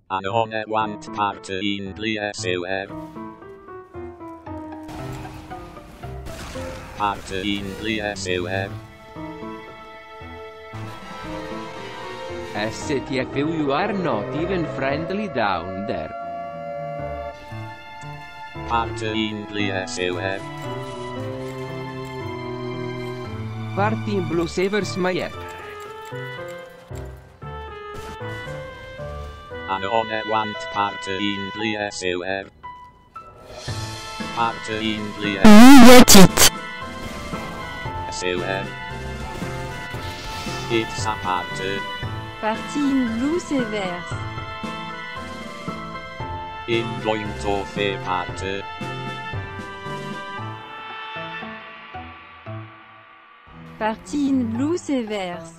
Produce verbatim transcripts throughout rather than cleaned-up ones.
Anone want party in Bliesauer. Party in Bliesauer. S T F U you are not even friendly down there. Party in Bliesauer. Party in Blue Savers Mayer. Anone want party in Bliesauer. Party in Bliesauer. It's a party. Party in Blue Savers. I'm going to the party. Party in Blue Savers.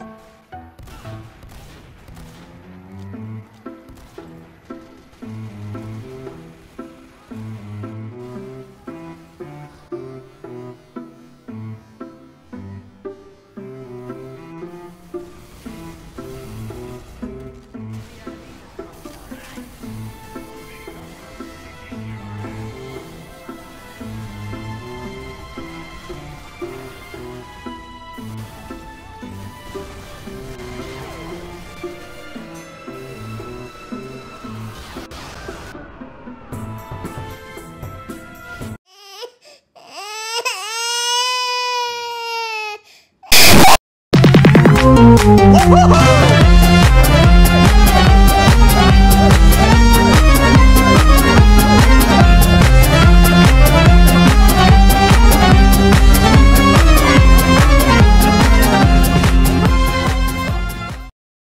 Woo-hoo!